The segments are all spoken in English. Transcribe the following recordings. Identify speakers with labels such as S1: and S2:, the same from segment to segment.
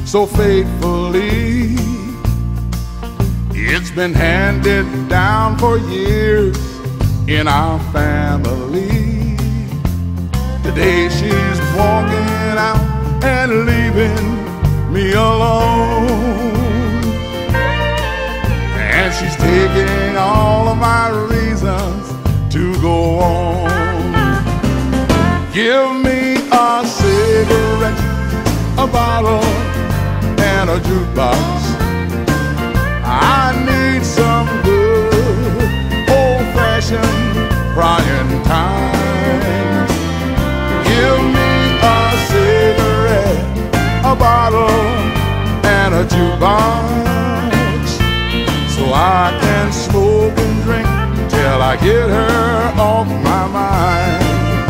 S1: so faithfully. It's been handed down for years in our family. Today she's walking out and leaving me alone, and she's taking all of my reasons to go on. Give me a cigarette, a bottle, and a jukebox. I need some good old-fashioned crying time. Give me a cigarette, a bottle, and a jukebox, so I can smoke and drink till I get her off my mind.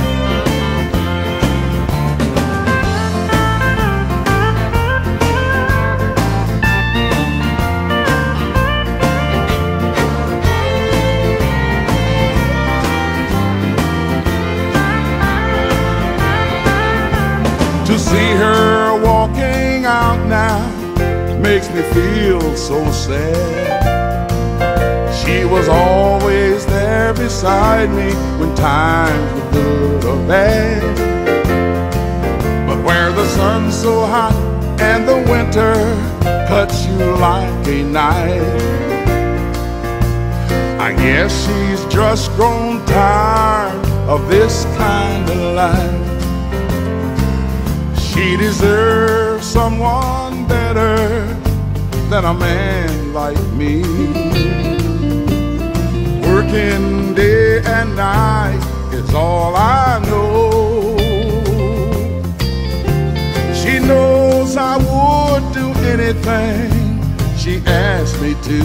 S1: To see her walking out now makes me feel so sad. She was always there beside me when times were good or bad. But where the sun's so hot and the winter cuts you like a knife, I guess she's just grown tired of this kind of life. She deserves someone better than a man like me. Working day and night is all I know. She knows I would do anything she asked me to.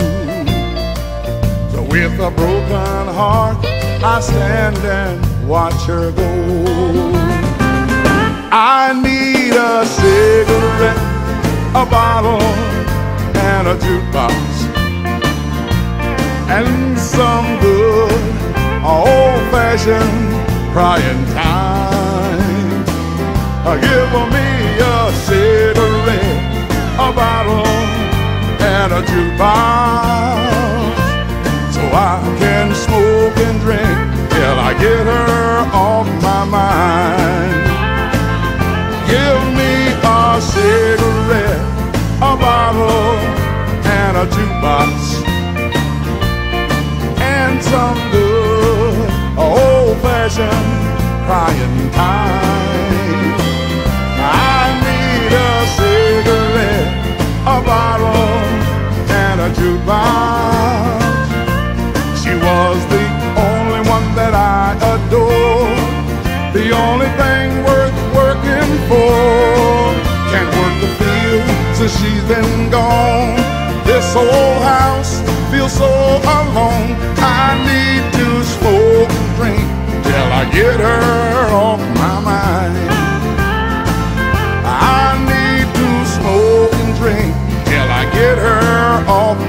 S1: So with a broken heart, I stand and watch her go. I need a cigarette, a bottle, and a jukebox, and some good old-fashioned crying time. Give me a cigarette, a bottle, and a jukebox, so I can smoke and drink till I get her off my mind. Give me a cigarette, a bottle, and a jukebox, and some good old-fashioned crying time. I need a cigarette, a bottle, and a jukebox. She was the only one that I adored, the only thing worth working for. Can't work the field since she's been gone. This old house feels so alone. I need to smoke and drink till I get her off my mind. I need to smoke and drink till I get her off